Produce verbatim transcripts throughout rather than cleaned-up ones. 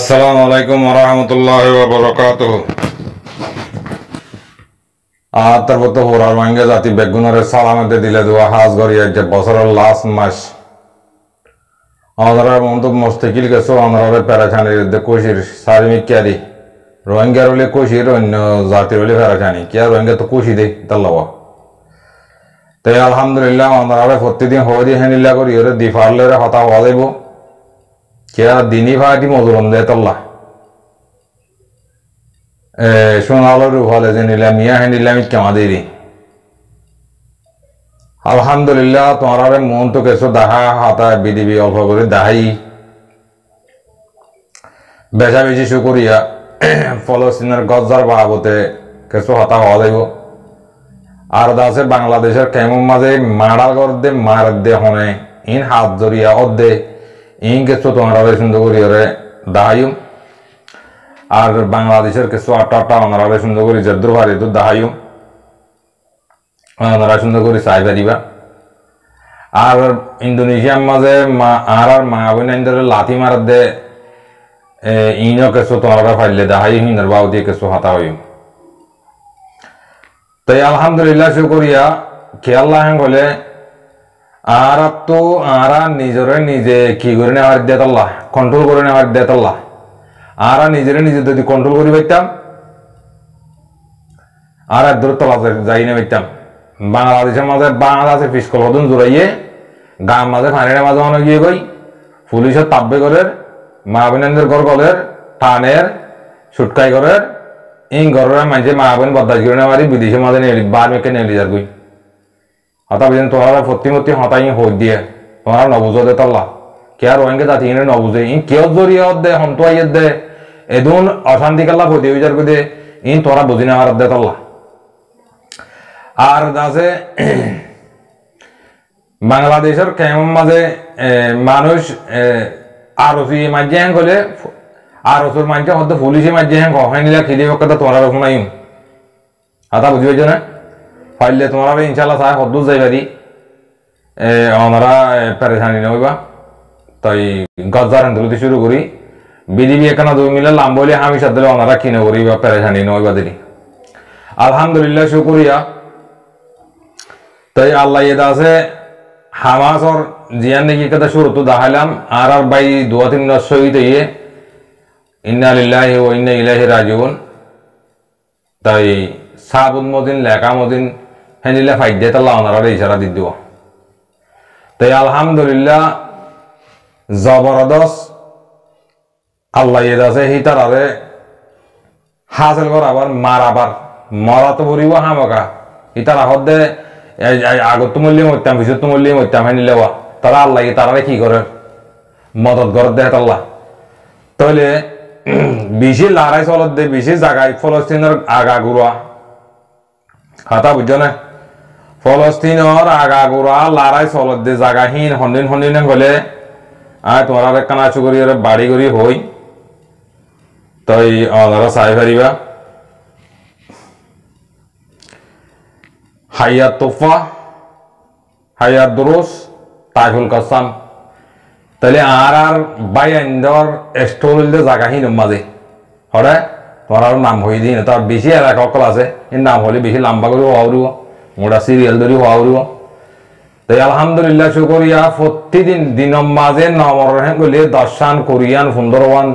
আসসালামু আলাইকুম ওরহমতুল্লাহি ওয়া বারাকাতুহু। আর তারপর তো হোরার ভাঙ্গে জাতি বেগুনের সালামতে দিলে দোয়া হাজ গড়িয়ে যে বছরের লাস্ট মাস আমাদের মন্তব মস্তিকিল গেছো আমাদের প্যারাখানির কোশির সারিমিক ক্যারি রোহিঙ্গার হলে কোশির অন্য জাতির হলে প্যারাখানি কে রোহিঙ্গা তো কোশি দেই তাল্লাওয়া তাই আলহামদুলিল্লাহ আমরা প্রতিদিন হয়ে দিয়ে হেনিল্লা করি ওরে দি পারলে হতা হওয়া যাইব কে দিনই ভাটি মজুরন দেয় তাল্লা সোনালোর উভালে যে নিলাম ইয়া হে নিলাম কেমা দেরি আলহামদুলিল্লাহ তোমার মন তো কেছো দাহা হাতা বিডিবি অল্প করে দাহাই বেচা বেশি শুকরিয়া ফলস্তিনের গজ্জার বাবতে কেছো হতা হওয়া যাইব আর দাসে বাংলাদেশের কেমন মাঝে মারার গর দে মার দে হনে ইন হাত জড়িয়া অর্ধে ইন কেছো তোমার সুন্দর করিয়া দাহাইম আর বাংলাদেশের কিছু আটটা আটটা ওনারা সুন্দর করে জদ্দুর ভারি তো দাহাইম ওনারা সুন্দর করে চাই পারিবা আর ইন্দোনেশিয়ার মাঝে আর আর মা বোন লাথি মার দে ইনও কিছু তোমরা ফাইলে দাহাই হিনের বাউ দিয়ে কিছু হাতা হইম তাই আলহামদুলিল্লাহ শুকরিয়া খেয়াল লাহেন বলে আর তো আর নিজরে নিজে কি করে নেওয়ার দিয়ে আল্লাহ কন্ট্রোল করে নেওয়ার দিয়ে আল্লাহ আর নিজেরে নিজে যদি কন্ট্রোল করি পাইতাম আর এক দূর তলা যাই না পাইতাম বাংলাদেশের মাঝে বাংলাদেশের পিসকল হদন জোড়াইয়ে গান মাঝে ফানির মাঝে অনেক গিয়ে গই পুলিশের তাব্বে করের মা বোনদের ঘর গলের টানের ছুটকাই করের ইং ঘরের মাঝে মা বোন বদাস করে নেওয়ারি বিদেশের মাঝে নেলি বার মেকে নেলি যার গই হতা বুঝেন তোমার প্রতিমূর্তি হতাই হই দিয়ে তোমার নবুঝো দে তল্লা কে আর রোহিঙ্গা জাতি ইনে নবুঝে ইন কেউ জড়িয়ে দে হন্তোয়াইয়ে দে এদুন অশান্তি কাল্লা ভদি হয়ে যার দে ইন তোরা বুঝি না আর দে তল্লা আর দাসে বাংলাদেশের কেমন মাঝে মানুষ আরসি মাঝে হ্যাঁ গলে আরসুর মাঝে হয়তো পুলিশে মাঝে হ্যাঁ কখন নিলে খিদে কথা তোরা শুনাইম আতা বুঝি পাইছো না ফাইলে তোমরা ইনশাল্লাহ চাই হদ্দুর যাইবারি ওনারা পেরেশানি নইবা তাই গজ্জার হেন্দুলতে শুরু করি বিডিবি এখানে দুই মিলে লাম বলে আমি সাথে ওনারা কিনে করি বা পেরেশানি নইবা দেরি আলহামদুলিল্লাহ শুকরিয়া তাই আল্লাহ ইয়ে আছে হামাসর জিয়ান নাকি কথা শুরু তো দেখাইলাম আর আর বাই দুয়া তিন শহীদ হইয়ে ইন্না লিল্লাহি ওয়া ইন্না ইলাইহি রাজিউন তাই সাবুন মদিন লেখা মদিন হেনিলে ফাইদে তাল্লাহ ওনারা ইশারা দি দিব তাই আলহামদুলিল্লাহ জবরদস্ত আল্লাহ ইয়ে আছে হিতার আরে হাসিল কর আবার মার আবার মরা তো ভরিব হামকা হিতার আহদে আগত মূল্য মরতাম পিছত মূল্য মরতাম হাই নিলেওয়া তারা আল্লাহ তারা কি করে মদত ঘর দেয় আল্লাহ তাহলে বেশি লড়াই চলত দে বেশি জায়গায় ফলস্তিনের আগা গুড়া কথা বুঝছো না ফলস্তিনের আগা গুড়া লড়াই চলত দে জায়গাহীন হন্দিন হন্দিন গলে আয় তোমার কানাচু করি বাড়ি করি হই তাই ওনারা চাই পারিবা হাইয়াত তোফা হাইয়াত দুরুস তাইফুল কাসাম তাহলে আর আর বাই আইন্দর স্টোর জায়গাহীন মাঝে হরে তোমার নাম হয়ে দিই তার বেশি এলাকা অকল আছে এই নাম হলে বেশি লম্বা করে হওয়া উড়িব মোটা সিরিয়াল ধরে হওয়া উড়িব তাই আলহামদুলিল্লাহ শুকরিয়া প্রতিদিন দিনের মাঝে নমর গেলে দশান কোরিয়ান সুন্দরবান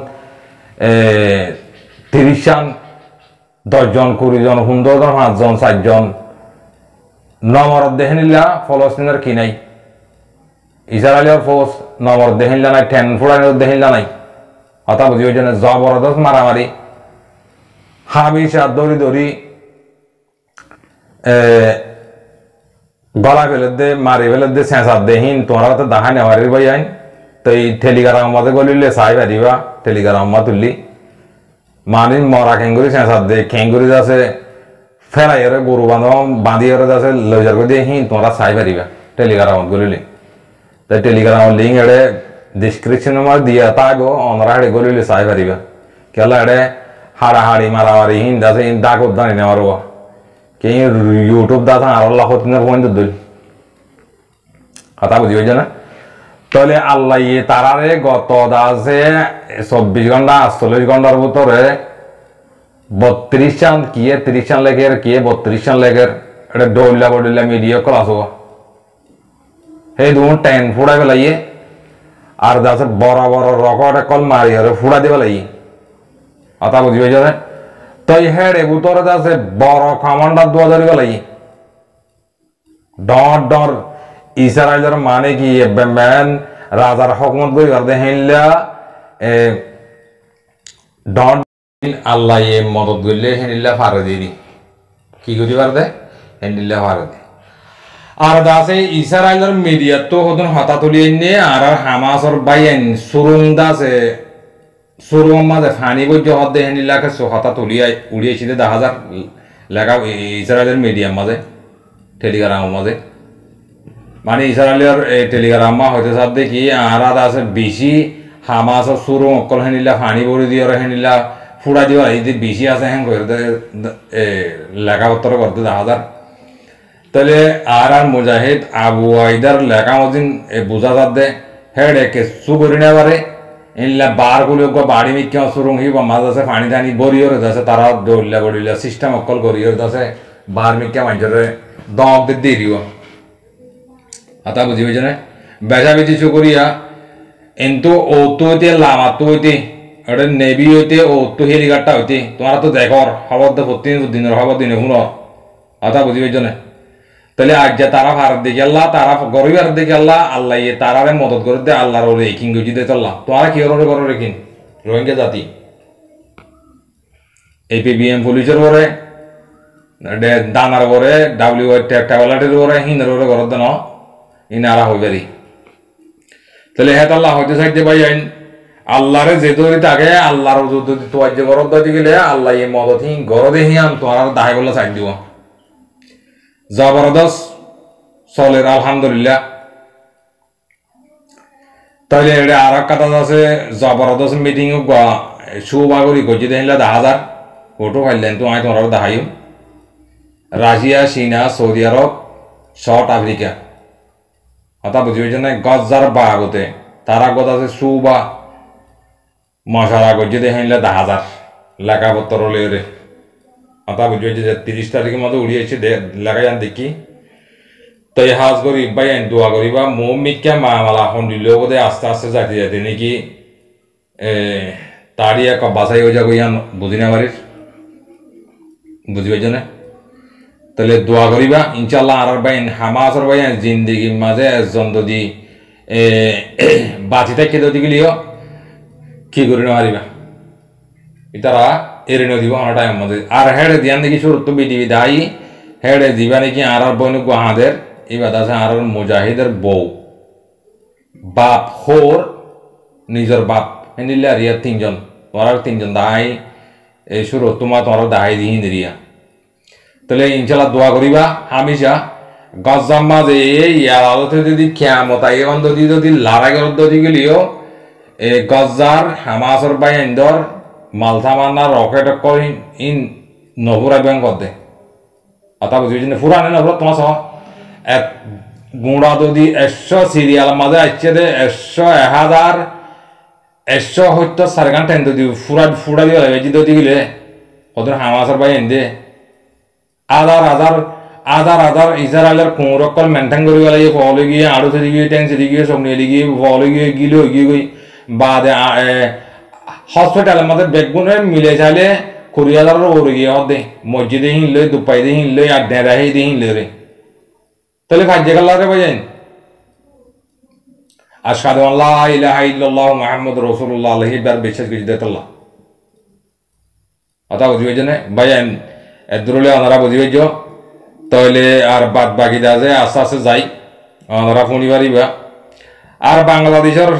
তিরিশান দশজন কুড়িজন সুন্দরজন পাঁচজন চারজন নমর দেহেনিল্লা ফলস্তিনের কি নাই ইসরায়েলের ফৌজ নমর দেহিল্লা নাই ঠেন ফুড়ানোর দেহিল্লা নাই অথা বুঝি ওই জন্য জবরদস্ত মারামারি হাবিসা দড়ি দড়ি গলা ফেলে দে মারি ফেলে দে চেঁচার দেহীন তোমরা তো দেখা নেওয়ারির ভাই আইন তো এই টেলিগ্রাম মাঝে গলিলে চাই পারিবা টেলিগ্রাম মা তুললি মানি মরা খেঙ্গুরি চেঁচার দে খেঙ্গুরি আছে ফেরাই গরু বাঁধব বাঁধি আছে লইজার করে দিয়ে হিন তোমরা চাই পারিবা টেলিগ্রামত গলিলে তাই টেলিগ্রামের লিঙ্ক এড়ে ডিসক্রিপশন মার দিয়া তাগো অনরা হেড়ে গলিলে চাই পারিবা কেলা এড়ে হাড়াহাড়ি মারামারি হিন আছে হিন ডাক উদ্দানি নেওয়ার কে ইউটিউব দা আর আল্লাহ দিনের পয়েন্ট দল কথা বুঝি হয়েছে না তাহলে আল্লাহ ইয়ে তারারে গত আছে চব্বিশ ঘন্টা আটচল্লিশ ঘন্টার ভিতরে বত্রিশ চান কিয়ে ত্রিশ চান লেখের কিয়ে বত্রিশ চান লেখের এটা ডৌলা বডিলা মিডিয়া ক্লাস হওয়া সেই দুন টেন ফুড়াই পেলাইয়ে আর দাসে বড় বড় রকট কল মারি আর ফুড়া দিয়ে পেলাইয়ে আতা বুঝি পাইছ না তো হেড এ ভিতরে দাসে বড় কামান্ডার দু হাজার পেলাইয়ে ডর ডর ইসরায়েলের মানে কি ম্যান রাজার হকমত বই করতে হেনলা ডর আল্লাহ এ মদত করলে হেনিল্লা ফারে দিই কি করি পারদে হেনিল্লা ফারে দি আর দাসে ইসরায়েলের মিডিয়া তো হতন হতা তুলি এনে আর হামাসর বাইন সুরুং দাসে সুরুং মাঝে ফানি বই হদ দে হেনিল্লাকে হতা তুলিয়াই উড়িয়েছিল দা হাজার লেখা ইসরায়েলের মিডিয়ার মাঝে টেলিগ্রাম মাঝে মানে ইসরায়েলের টেলিগ্রাম মা হইতে সাথ দেখি আর আছে বেশি হামাস সুরুং অকল হেনিল্লা ফানি বড়ি দিয়ে হেনিল্লা ফুড়া দিবা এই যে বেশি আছে হ্যাঁ করতে লেখাপত্র করতে দা হাজার তাহলে আর আর মুজাহিদ আবু আইদার লেখা মদিন বোঝা যাতে হেড একে সু করি না পারে ইনলা বার গুলো বাড়ি মিক্কা সুরুং হি বা মাঝ আছে পানি টানি বরিয়র দাসে তারা দৌড়লা বড়িলা সিস্টেম অকল করিয়র দাসে বার মিক্কা মাঞ্জরে দম দি দিয়ে দিব আতা বুঝি পাইছ না বেজা বেজি চু করিয়া কিন্তু ও তো হইতে লামা তো হইতে এটা নেভি হইতে ও তো হেলিকপ্টার হইতে তোমার তো দেখর খবর তো প্রতিদিন দিনের খবর দিনে শুনো আতা বুঝি পাইছ না তাহলে আজ যে তারা ভারত দিকে আল্লাহ তারা গরিব ভারত দিকে আল্লাহ আল্লাহ ইয়ে তারারে মদত করে দে আল্লাহর ওরে রেখিং গজি দে চল্লাহ তোমারা কি ওরে করো রেখিন রোহিঙ্গা জাতি এপিবিএম পুলিশের ওরে দানার ওরে ডাব্লিউ ট্যাবলেটের ওরে হিনের ওরে ঘর দেন ইনারা হইবারি তাহলে হেত আল্লাহ হইতে চাইতে পাই আইন আল্লাহরে যে দৌড়ি থাকে আল্লাহর যদি তোমার যে গরদ দিতে গেলে আল্লাহ ইয়ে মদত হি গরদে হিয়াম তোমার দাহাই বলে চাই দিব জবরদস্ত চলের আলহামদুলিল্লাহ তাহলে এটা আর এক কথা আছে জবরদস্ত মিটিং সুবাগরি গজি দেখলে দা হাজার ফটো ফাইলেন তো আমি তোমার দেখাইম রাশিয়া চীনা সৌদি আরব সাউথ আফ্রিকা কথা বুঝি পাইছ না গজার বা আগতে তার আগত আছে সুবা মশারা গজি দেখলে দা হাজার লেখাপত্র লেরে কথা বুঝি পাইছে যে তিরিশ তারিখের মধ্যে উড়িয়েছে লেখা যান দেখি তো এই হাজ করি বাই দোয়া করিবা মো মিক্কা মা মালা হন্ডিল বোধে আস্তে আস্তে যাইতে যাইতে নাকি তারই এক বাসাই হয়ে যাবো ইয়ান বুঝি না পারিস বুঝি পাইছ না তাহলে দোয়া করিবা ইনশাল্লাহ আর বাইন হামাসর বাইন জিন্দিগির মাঝে একজন যদি বাঁচি থাকে যদি গেলিও কি করি না পারিবা ইতারা এড়ে দিব আমার টাইম মধ্যে আর হেডে দিয়ান দেখি শুরু তো বিডিবি দায়ী হেডে দিবা নাকি আর বইন গুহাদের এই বাদ আছে আর মুজাহিদের বউ বাপ হোর নিজের বাপ নিলে আর ইয়ার তিনজন তোমার তিনজন দাহাই এই শুরু তোমার তোমার দাহাই দিহি নিরিয়া তাহলে ইনশাল্লাহ দোয়া করিবা হামিশা গজ্জাম মাঝে ইয়ার আলোতে যদি খেয়ামত আগে যদি যদি লড়াই যদি গেলিও এই গজ্জার হামাসর বাই ইন্দর মালথামান্না রকেট করি ইন নভুরা ব্যাং করতে অথা বুঝি ফুরানে নভুরা তোমার সহ এক গুঁড়া যদি একশো সিরিয়াল মাঝে আসছে দে একশো এক হাজার একশো হয়তো সাড়ে ঘন্টা এনে দিও ফুরা ফুরা দিয়ে বেজি দিয়ে গেলে ওদের হামাসের বাই এনে আধার আধার আধার আধার ইসরায়েলের কোমরকল মেনটেন করি গেলে ফলে গিয়ে আড়ু থেকে গিয়ে ট্যাঙ্ক থেকে গিয়ে সব নিয়ে গিয়ে ফলে গিয়ে গিলে গিয়ে গই বাদে হসপিটালের মধ্যে বেগুনে মিলে চাইলে কুড়ি হাজারের ওরে গিয়ে হদে মসজিদে হিনলে দুপাই দিয়ে হিনলে আর ডেরাহি দিয়ে হিনলে রে তাহলে ফাজ্জে কাল্লা রে ভাইজান আশহাদু আল্লা ইলাহা ইল্লাল্লাহ মুহাম্মাদুর রাসূলুল্লাহ আলাইহি বার বিশ্বাস করি দেতাল্লাহ কথা বুঝি পাইছেন ভাইজান এদরুলে ওনারা বুঝি পাইছ তাহলে আর বাদ বাকি দা যে আস্তে আস্তে যাই ওনারা ফোনি পারিবা আর বাংলাদেশের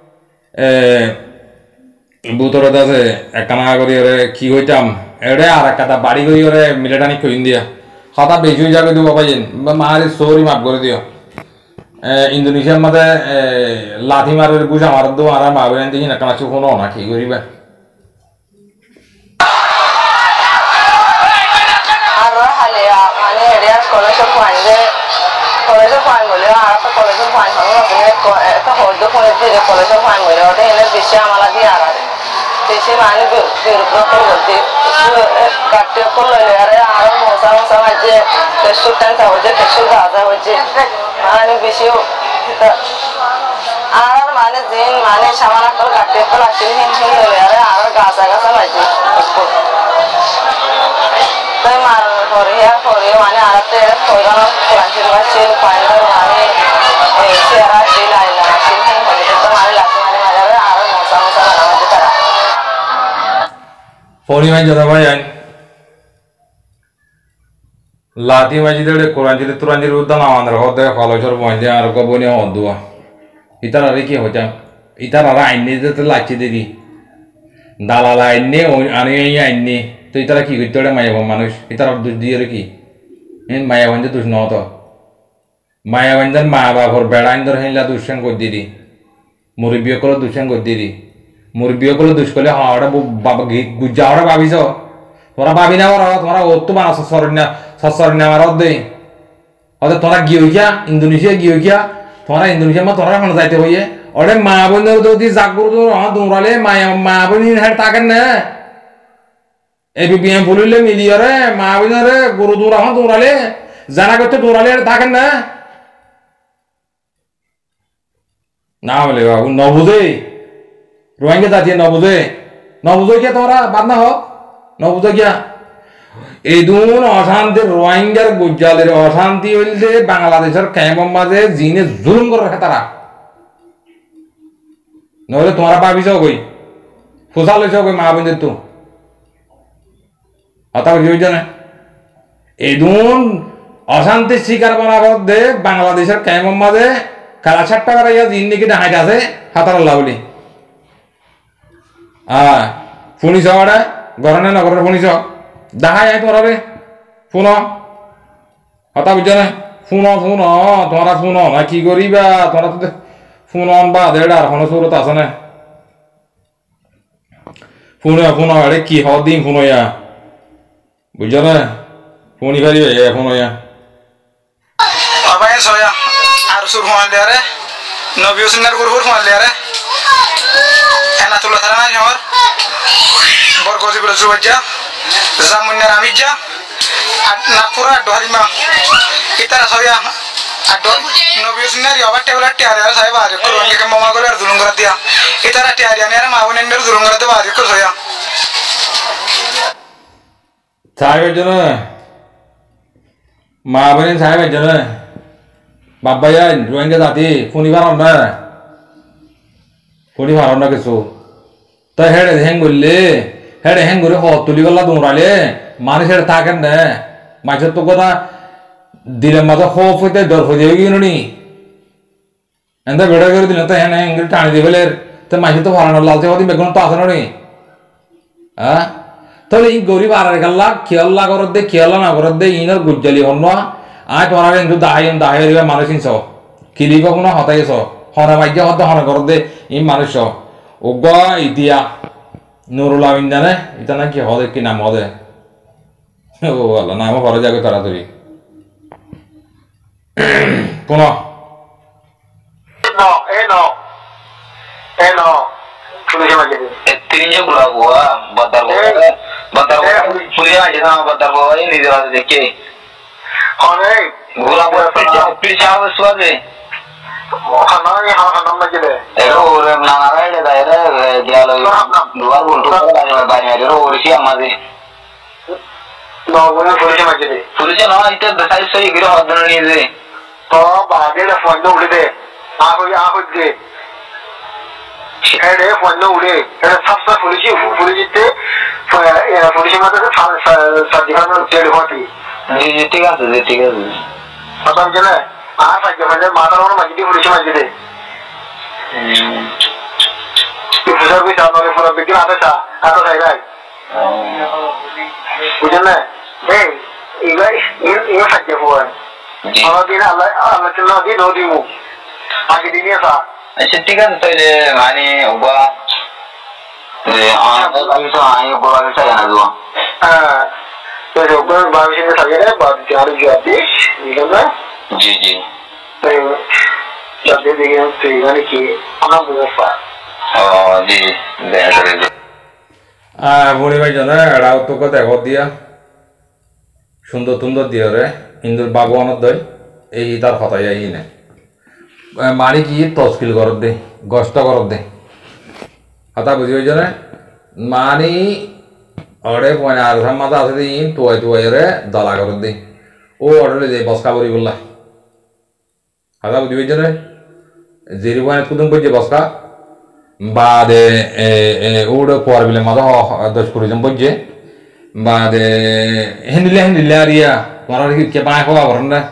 বুতরে আছে একখানা করি ওরে কি হইতাম এড়ে আর একটা বাড়ি করি ওরে মিলেটানি কইন দিয়া কথা বেশি হয়ে যাবে দিব পাইছেন মারি সরি মাফ করে দিও ইন্দোনেশিয়ার মধ্যে লাথি মারের বুঝা মার দো আর মা বেন দেখি না কাছে কোনো না কি করিবে আর হালে মানে এরিয়ার কলেজের পয়েন্টে কলেজের পয়েন্ট বলে আর একটা কলেজের পয়েন্ট হবে আপনি একটা হর্দ যে কলেজের ফাইন হইলে ওটা এনে বেশি আমার দিয়ে আর বেশি মানে বিরক্ত করতে কাটতে করলে আরে আরো মশা মশা মাঝে কেশর টানতে হচ্ছে কেশর গাঁজা হচ্ছে মানে বেশি আর মানে দিন মানে সামান করে কাটতে করে আসলে হিম হিম হলে আরে আরো গাছা গাছা মাঝে তাই মার পরে পরে মানে আর পয়গানো কোরআন আছে ফাইনাল মানে সেরা আছে লাইলা আছে হিম হলে তো মানে লাগছে মানে মাঝে আরো মশা মশা মাঝে তারা পরিমাণ যত ভাই আইন লাতি মাঝিদের কোরআন যদি তুরাঞ্জির উদ্যান আমাদের হতে কলসর পয়েন্টে আর কবনে হদুয়া ইতার আরে কি হইতাম ইতার আর আইনে যেতে লাগছে দেখি দালাল আইনে আনে আইনে তো ইতারা কি করতে পারে মায়াবান মানুষ ইতার দোষ দিয়ে কি হ্যাঁ মায়াবান যে দোষ নহত মায়াবানদের মা বাপর বেড়াইন্দর হেলা দুষ্যাং করে দিদি মুরব্বী করে দুষ্যাং করে দিদি মুরব্বী করে দুষ করলে হ্যাঁ ওটা বাবা গুজ্জা ওটা ভাবিছ তোরা ভাবি না ওরা তোরা ওর তো বানা সরন্যা সরন্যা আমার দেই হয়তো তোরা গিয়ে গিয়া ইন্দোনেশিয়া গিয়ে গিয়া তোরা ইন্দোনেশিয়া মা তোরা এখন যাইতে হইয়ে ওরে মা বোনের যদি জাগর হ্যাঁ দৌড়ালে মায়া মা বোন হ্যাঁ থাকেন না এই বিএম বলিলে মিলিয়রে মা বোনের গরু দৌড়া হ্যাঁ দৌড়ালে জানা করতে দৌড়ালে থাকেন না না বলে বাবু নবুঝে রোহিঙ্গা জাতীয় নবুঝে নবুঝে গিয়া তোরা বাদ না হোক নবুঝে গিয়া এই দুন অশান্তির রোহিঙ্গার গুজ্জালের অশান্তি হইলে বাংলাদেশের ক্যাম্পের মাঝে জিনে জুলুম করে রাখে তারা নহলে তোমরা ভাবিছ কই ফুসা লইছ কই মা বোনদের তো কথা বুঝি না এই দুন অশান্তির শিকার বানাবার দে বাংলাদেশের ক্যাম্পের মাঝে কালা ছাট্টা করা ইয়া জিন নাকি হাইট আছে হাতার আল্লাহ বলি আহ শুনিছ ওটা ঘরে নগরের শুনিছ দেখাই আয় তোরা রে শুন কথা বুঝছ না শুন শুন তোমরা শুন না কি করিবা তোমরা তো শুন বা দেড় আর কোনো সুরত আছে না শুনে শুন আরে কি হওয়ার দিন শুনইয়া বুঝছ না শুনি পারিবে শুনইয়া বাবাই সয়া আর সুর ফোন দেয়ারে নবী হোসেনের গুরুর ফোন দেয়ারে এনা তুলা থারা না আমার বরগজি বলে জুবাজ্জা জামুনের আমিজা নাপুরা ডহারিমা ইতারা সয়া আডো নবী হোসেনের আবার টেবল টিয়ারে আর সাহেব আর কোরআন কে মামা গলে আর জুলুম করে দিয়া ইতারা টিয়ারে আনে আর মাউনের নের জুলুম করে দেবা আর কো সয়া সাহেবের জন্য মা বোনের সাহেবের জন্য বাবা যাই রোহিঙ্গা জাতি শুনি পার না শুনি পার না কিছু তো হেড়ে হ্যাং করলে হেড়ে হ্যাং করে হত তুলি গলা দৌড়ালে মানুষ হেড়ে থাকেন না মাছের তো কথা দিলের মাঝে খোপ হইতে ডর হয়ে যাবে গিয়ে নি এনতে বেড়া করে দিলে তো হ্যাঁ হ্যাং টানি দিবে তো মাছের তো ভালো লালচে হতে বেগুন তো আসে নি হ্যাঁ তাহলে এই গরিব আর গাল্লা খেয়াল্লা করত দে খেয়াল্লা না করত দে ইনার গুজ্জালি হন আয় তোরা কিন্তু দাহাই দাহাই মানুষ ইনস কিলিব কোনো হতাইছ হনে মাইজ্য হতে হনে করত দে ই মানুষ উগ ইতিয়া নুরুল আমিন জানে ইতা নাকি হদে কি নাম হদে ও আল্লাহ নাম ঘরে যাবে তাড়াতাড়ি পুনঃ no eh no eh no শুনে মাঝে তিনজন গুলা গোয়া বাদার গোয়া বাদার গোয়া পুরিয়া আছে না বাদার গোয়া এই নিজে আছে দেখে অনেক গোলা গোয়া পিছা পিছা সুয়াবে খানা নি খানা মাঝে এরো ওরে নানা রাইলে দাইরে দিয়ালো দুয়ার বলতো লাগে বাইরে এরো ওরছি আমাদের নগরে পুরিয়া মাঝে পুরিয়া না এটা দেখাই সই গিরে হদন নিয়ে দে তো বাগে না ফোন উড়ে দে আহই আহই দে এরে ফোন উড়ে এরে সবসা পুলিশি পুলিশিতে পুলিশের মধ্যে সার্জিক্যাল জেল হতি জি জি ঠিক আছে জি ঠিক আছে কথা বুঝলে আর সাইকে মানে মাথার ওপর মাঝে পুলিশের মাঝে দে তুই বুঝার বি সামনে পুরো বিক্রি আছে তা এত যাই রাই বুঝলে এই ইগাই এই সাইকে ফোন আমার দিন আল্লাহ আল্লাহ চলো দিন নদী মু আগে দিনে সা আচ্ছা ঠিক আছে তাহলে মানে ওবা আমাদের কিছু আই ওবা কিছু জানা দাও হ্যাঁ তো ওবার বাবিশে থাকে রে বাদ আর কি আছে বুঝলে জি জি তো Jadi dia tuh ini ki anak berapa? Oh di daerah itu. Ah, বলি ভাই জানে এড়াও তোকে দেখো দিয়া সুন্দর সুন্দর দিয়ে রে হিন্দুর বাগবানত দই এই তার হতাই আই না মারি কি তস্কিল করত দে গষ্ট করত দে হতা বুঝি হই জানে মানি অড়ে পয়না আর মাথা আছে দিন তুয়াই তুয়াই রে দলা করত দে ও অড়লে দে বসকা বলি বললা হতা বুঝি হই জানে জিরো পয়েন্ট কুদুম বইছে বসকা বাদে ওড়ে পর বিলে মাথা দশ কুড়ি জন বইছে বাদে হিন্দিলে হিন্দিলে আরিয়া তোমার কে বাঁয় হওয়া ভরেন না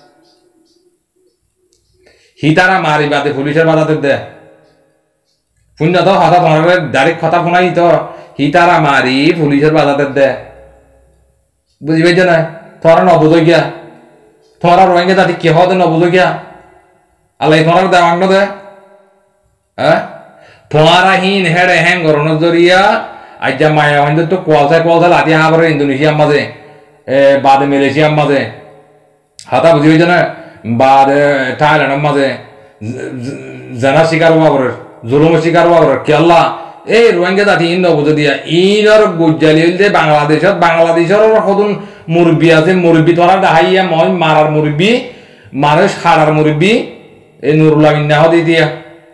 হিতারা মারি বাদে পুলিশের বাধাতে দে শুন তো হতা তোমার ডাইরেক্ট কথা শোনাই তো হিতারা মারি পুলিশের বাধাতে দে বুঝি পাইছ না তোরা নবুঝো গিয়া তোরা রোহিঙ্গা জাতি কে হতে নবুঝো গিয়া আল্লাহ তোরা দেওয়াঙ্গ দে হ্যাঁ তোমারা হিন হেড়ে হ্যাং গরনের জরিয়া আজ্জা মায়া হইন্দে তো কোয়ালসায় কোয়ালসা লাতি হাবরে ইন্দোনেশিয়ার মাঝে বাদে মালয়েশিয়ার মাঝে হাতা বুঝি হইছে না বাদে থাইল্যান্ডের মাঝে জানা শিকার হওয়ার জুলুম শিকার হওয়ার কেল্লা এই রোহিঙ্গা জাতি ইন নবুঝে দিয়া ইনর গুজ্জালি হইলে বাংলাদেশত বাংলাদেশের সদন মুরব্বী আছে মুরব্বী তোরা দেখাইয়া মই মারার মুরব্বী মানুষ হারার মুরব্বী এই নুরুল্লাহ মিন্নাহ দি দিয়া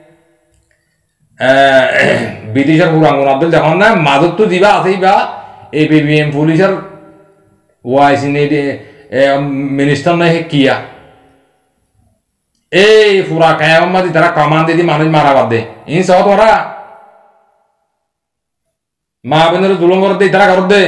ব্রিটিশের পুরাঙ্গন আব্দুল দেখুন না মাদক তো দিবা আছেই বা এই পিবিএম পুলিশের ওয়াইসি মিনিস্টার নাই কিয়া এই পুরা কায়াম্মা দি তারা কামান দিদি মানুষ মারা বাদ দে ইন সহ তোরা মা বোনের জুলুম করতে তারা করত দে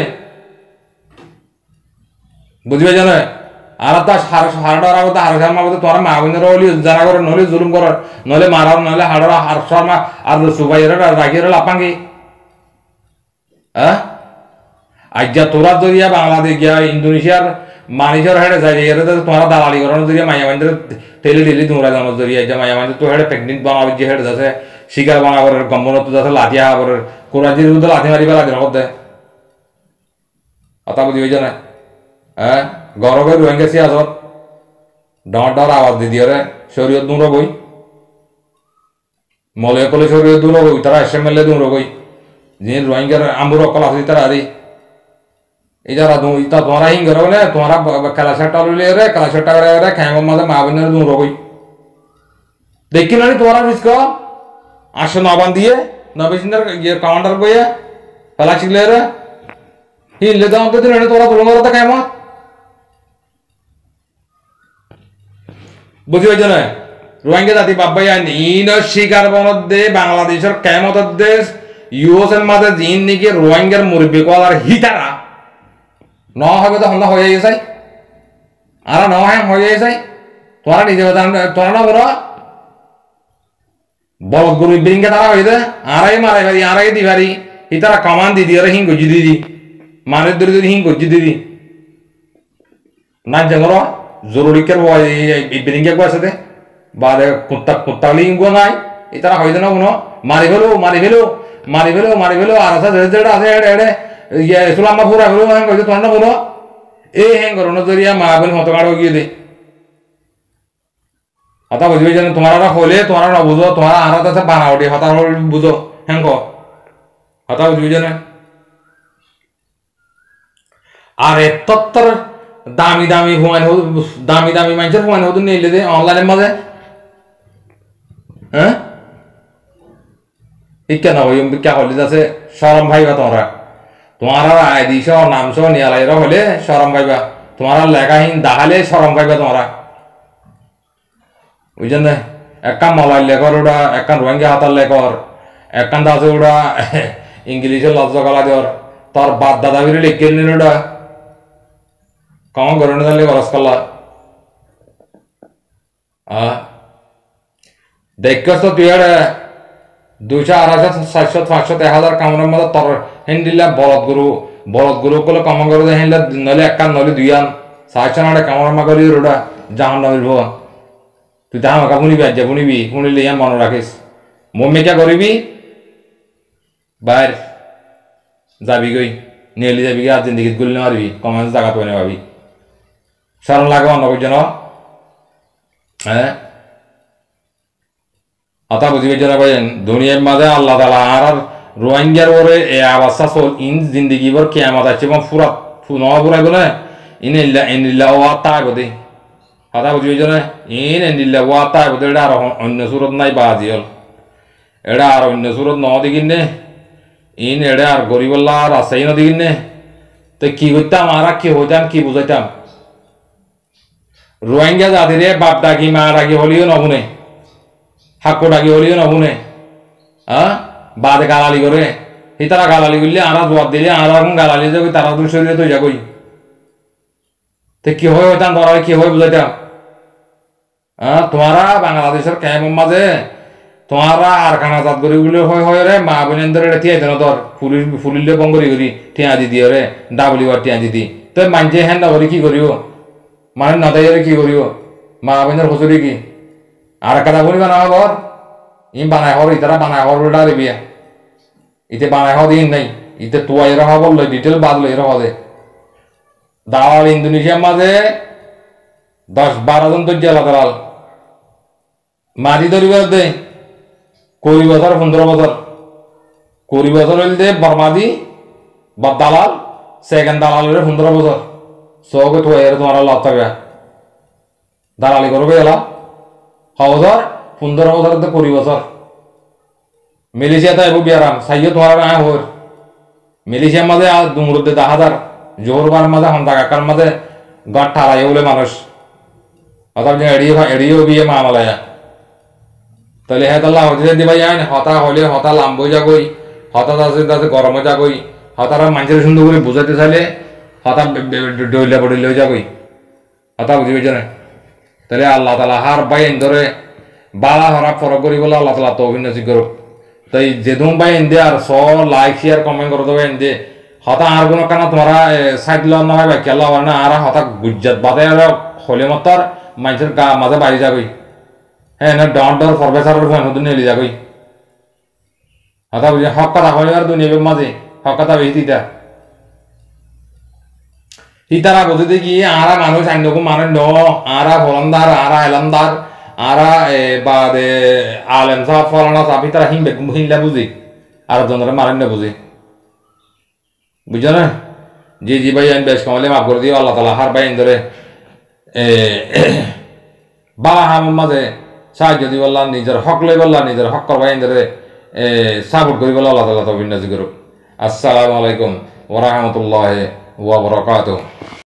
বুঝবে জানো আর তা হাড় ডরা কথা হাড় শর্মা কথা তোরা মা বোনের হলি যারা করে নহলে জুলুম কর নহলে মারার নহলে হাড়রা হাড় শর্মা আর সুবাইরা রাখিয়ে লাপাঙ্গি হ্যাঁ আজ্জা তোরা জরিয়া বাংলাদেশ গিয়া ইন্দোনেশিয়ার মানুষের হেডে যাই এর তোরা দালালি করানোর জরিয়া মাইয়া মাইন্দের টেলি টেলি তোমরা জানো জরিয়া যে মাইয়া মাইন্দের তো হেডে প্রেগনেন্ট বানাবে যে হেডে যাচ্ছে শিকার বানাবার গম্বনত যাচ্ছে লাঠিয়া হবার কোরআজির বিরুদ্ধে লাঠি মারিবা লাগে নকদে কথা বুঝি হয়েছে না হ্যাঁ গরবে রোহিঙ্গা সিয়াসত ডর ডর আওয়াজ দি দিয়ে শরীয়ত দূর বই মলে কলে শরীয়ত দূর বই তারা এসে মেলে দূর বই যে রোহিঙ্গার আম্বুর অকল আছে তারা আদি এই যারা তা তোমরা হিং করো না তোমরা খেলা সেটা লইলে রে খেলা সেটা করে রে খেয়ে মাঝে মা বোনের দূর বই দেখি না তোমরা রিস্ক আসো নবান দিয়ে নবেশিন্দার ইয়ে কমান্ডার বইয়ে খেলা শিখলে রে হিলে দাও তো দিন তোরা তুলন করতে কেমন বুঝি হয়েছে না রোহিঙ্গা জাতি বাব্বাই আইনি ইন শিকার বনত দে বাংলাদেশের কেমত দেশ ইউএস এর মাঝে জিন নাকি রোহিঙ্গার মুরব্বী কলার হিতারা ন হবে তো হন্না হয়ে গেছে আর ন হ্যাঁ হয়ে গেছে তোরা নিজে তোরা না বলো বলদ গরু বিরিঙ্গে তারা হয়ে দে আড়াই মারাই পারি আড়াই দি পারি হিতারা কামান দিদি আর হিং গজি দিদি মানের দরি দরি হিং গজি দিদি না জঙ্গল জরুরি কের বিরিঙ্গে গো আছে বাদে কুত্তা কুত্তা লিং গো নাই ইতারা হইছে না কোনো মারি ফেলো মারি ফেলো মারি ফেলো মারি ফেলো আর আছে যেটা আছে এড়ে এড়ে ইয়ে সুলামা পুরা ফেলো হ্যাঁ কইছে তোর না বলো এই হ্যাঁ করো নজরিয়া মা বল মত কাড়ো গিয়ে দে আতা বুঝবে জানো তোমারা হলে তোমরা না বুঝো তোমরা আরাত আছে বানাওটি হতা বুঝো হ্যাঁ কো হতা বুঝবে জানো আরে তত্তর দামি দামি হুয়ান দামি দামি মানুষের হুয়ান হতো নিলে দে অনলাইনের মাঝে হ্যাঁ ইকা না হইম বিকা হলে আছে শরম ভাইবা তোমরা তোমারা আয় দিছ নামছ নিয়ালাইরা হলে শরম ভাইবা তোমারা লেখাহীন দাহালে শরম ভাইবা তোমরা বুঝছেন না একখান মলাই লেখর ওটা একখান রোহিঙ্গা হাতার লেখর একখান দাসে ওটা ইংলিশে লজ্জ গলা দেওয়ার তোর বাদ দাদা ফিরে লিখে নিল ওটা কম করে নিলে খরচ করলা দেখছ তুই দুইশো আড়াইশো চারশো পাঁচশো এক হাজার কামড়ের মধ্যে তোর হিন্দিলা বলদ গরু বলদ গরু করলে কম করে হিন্দিলা নলে এক কান নলে দুই আন চারশো নাড়ে কামড় মা করি ওটা জাহান নামির ভুয়া তুই তাহা মাকা শুনিবি আজ শুনিবি শুনিলে ইয়ান মনে রাখিস মম্মি কে করবি বাইর যাবি গই নিয়ে যাবি আর জিন্দিগিত গুলি মারবি কমান্স জায়গা তো ভাবি সরম লাগে অন্য করছে না হ্যাঁ কথা বুঝিবে যারা ভাইয়েন দুনিয়ার মাঝে আল্লাহ তালা আর রোহিঙ্গার ওরে এ আবাসা চল ইন জিন্দগি বর কেয়ামত আছে এবং ফুরা ন ফুরাইব না ইন ইল্লা ইন ইল্লা ওয়া তাইব দে কথা বুঝিবে যারা ইন ইন ইল্লা ওয়া তাইব দে এটা আর অন্য সুরত নাই বাজি হল এটা আর অন্য সুরত ন দিগিন নে ইন এটা আর গরিবল্লা আর আসাই ন দিগিন নে তো কি করতাম আর কি হইতাম কি বুঝাইতাম রোহিঙ্গা জাতিরে বাপ ডাকি মা ডাকি হলিও নবুনে হাক্কো ডাকি হলিও নবুনে হ্যাঁ বাদে গালালি করে সেই তারা গালালি করলে আরা জবাব দিলে আর এখন গালালি যাবি তারা দূর শরীরে তো যাবই তো কি হয় হইতাম ধরা কি হয় বুঝাইতাম হ্যাঁ তোমারা বাংলাদেশের ক্যাম্পের মাঝে তোমারা আর খানা জাত করি বলে হয় হয় রে মা বোনেদের এটা টিয়া দেন তোর ফুলি ফুলিলে বঙ্গরি করি টিয়া দি দিয়ে রে ডাবলি বার টিয়া দি দি তো মানছে হ্যাঁ না করি কি করিব মানে নদাইরে কি করিব মা বোনের হসুরি কি আর কাদা বলি বানা ঘর ই বানায় হর ইতারা বানায় হর বলে ডারে বিয়া ইতে বানায় হওয়া দিন নাই ইতে তুয়া এরা হওয়া বললো ডিটেল বাদলো এরা হওয়া দালাল ইন্দোনেশিয়ার মাঝে দশ বারো জন তো জেলা দালাল মাটি ধরিবার দে কুড়ি বছর পনেরো বছর কুড়ি বছর হইল দে বর্মাদি বা দালাল সেকেন্ড দালাল হইলে পনেরো বছর সৌকে তো এর তোমার লাভ থাকবে দালালি করবে এলা ছ বছর পনেরো বছর তো কুড়ি বছর মালয়েশিয়াতে এবো বিয়ারাম সাইয়ে তোমার আয় হর মালয়েশিয়ার মাঝে আর দুমরুদ্দে দা হাজার জোহরবার মাঝে হন্তা কাকার মাঝে গাঁট ঠালাই বলে মানুষ অর্থাৎ এড়িয়ে এড়িয়েও বিয়ে মা মালায়া তাহলে হ্যাঁ তাল্লা হতে দিবা যায় হতা হলে হতা লাম্বই যাগই হতা আছে তাতে গরমে যাগই হতারা মানুষের সুন্দর করে বুঝাইতে চাইলে হতা ডইলা বডিলেও যাগই হতা বুঝি পেয়েছে না তাহলে আল্লাহ তালা হার বাইন ধরে বালা হরা ফরক করি বলে আল্লাহ তালা তো অভিনয় করুক তাই যেদুম বাইন দে আর স লাইক শেয়ার কমেন্ট করে দেবেন দে হতা আর কোনো কেন তোমরা সাইড ল না হয় বা কেলা হয় না আর হতা গুজ্জাত বাদে আর হলে মতর মানুষের গা মাঝে বাড়ি যাগই হ্যাঁ না ডর ডর প্রফেসরের ফোন হতে নিয়ে যাগই হতা বুঝি হক কথা হলে আর দুনিয়ার মাঝে হক কথা বেশি তিতা হিতারা বুঝে দেখি আরা মানুষ আইনকম মানে ন আরা ফলন্দার আরা এলামদার আরা বাদে আলেম সাহেব ফলানা সাহেব হিতারা হিমবে হিনলা বুঝি আর জনরা মারেন বুঝি বুঝছো না জি জি ভাই আমি বেশ কমলে মাফ করে দিও আল্লাহ তালা হার ভাই ধরে বালা হামের মাঝে সাহায্য দিব আল্লাহ নিজের হক লই বললা নিজের হক করবা ধরে সাপোর্ট করি বলে আল্লাহ তালা তো বিন্যাস করুক। আসসালামু আলাইকুম ওয়া রাহমাতুল্লাহি ওয়া বারাকাতুহু।